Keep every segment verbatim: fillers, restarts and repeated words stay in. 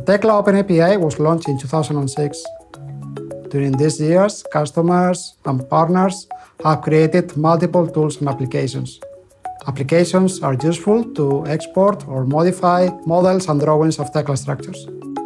The Tekla Open A P I was launched in two thousand six. During these years, customers and partners have created multiple tools and applications. Applications are useful to export or modify models and drawings of Tekla structures.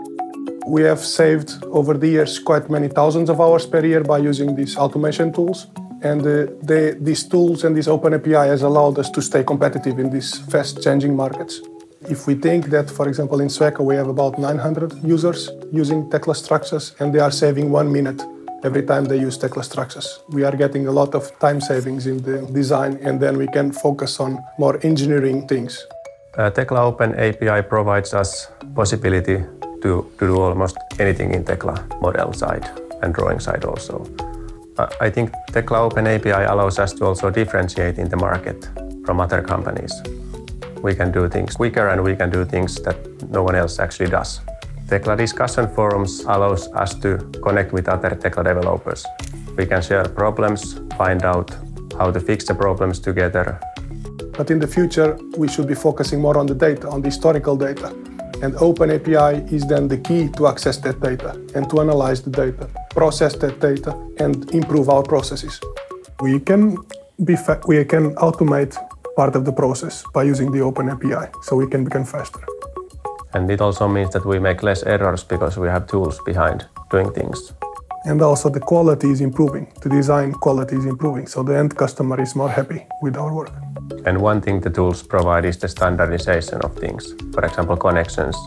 We have saved over the years quite many thousands of hours per year by using these automation tools. And uh, they, these tools and this Open A P I has allowed us to stay competitive in these fast-changing markets. If we think that, for example, in Sweco we have about nine hundred users using Tekla structures and they are saving one minute every time they use Tekla structures. We are getting a lot of time savings in the design and then we can focus on more engineering things. Uh, Tekla Open A P I provides us possibility to, to do almost anything in Tekla model side and drawing side also. Uh, I think Tekla Open A P I allows us to also differentiate in the market from other companies. We can do things quicker and we can do things that no one else actually does. Tekla discussion forums allows us to connect with other Tekla developers. We can share problems, find out how to fix the problems together. But in the future, we should be focusing more on the data, on the historical data. And Open A P I is then the key to access that data and to analyze the data, process that data and improve our processes. We can, be fa we can automate part of the process by using the Open A P I, so we can become faster. And it also means that we make less errors because we have tools behind doing things. And also the quality is improving, the design quality is improving, so the end customer is more happy with our work. And one thing the tools provide is the standardization of things, for example, connections.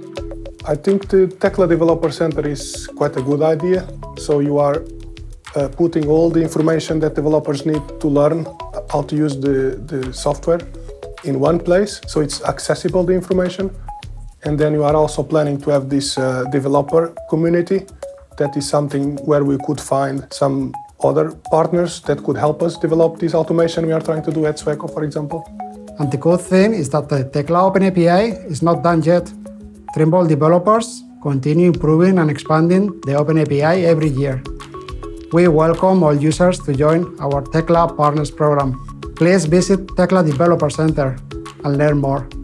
I think the Tekla Developer Center is quite a good idea, so you are uh, putting all the information that developers need to learn how to use the, the software in one place, so it's accessible, the information. And then you are also planning to have this uh, developer community. That is something where we could find some other partners that could help us develop this automation we are trying to do at Sweco, for example. And the good thing is that the Tekla Open A P I is not done yet. Trimble developers continue improving and expanding the Open A P I every year. We welcome all users to join our Tekla Partners program. Please visit Tekla Developer Center and learn more.